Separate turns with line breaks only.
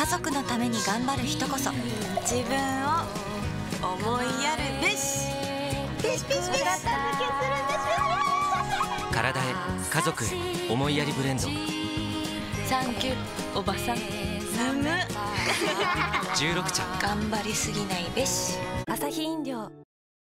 家族のために頑張る人こそ自分を思いやるべし。べしべしべし。
体へ家族へ思いやりブレンド。
サンキューおばさん。むむ
16茶。
頑張りすぎないべし。アサヒ飲料。